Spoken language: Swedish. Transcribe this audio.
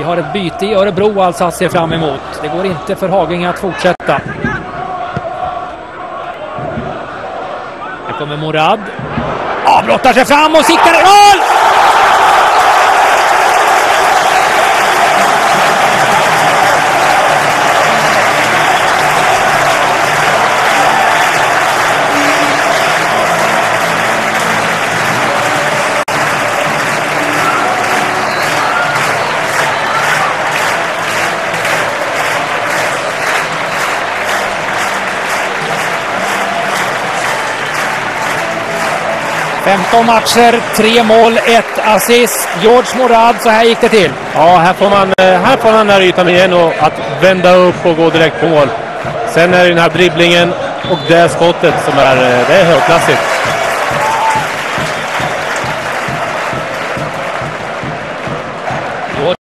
har ett byte i Örebro alltså att se fram emot. Det går inte för Haginge att fortsätta. Här kommer Morad. Avbrottar sig fram och siktar i mål! ...15 matcher, 3 mål, 1 assist. George Morad, så här gick det till. Ja, här får man den här ytan igen och att vända upp och gå direkt på mål. Sen är det den här dribblingen och det skottet som är högklassigt.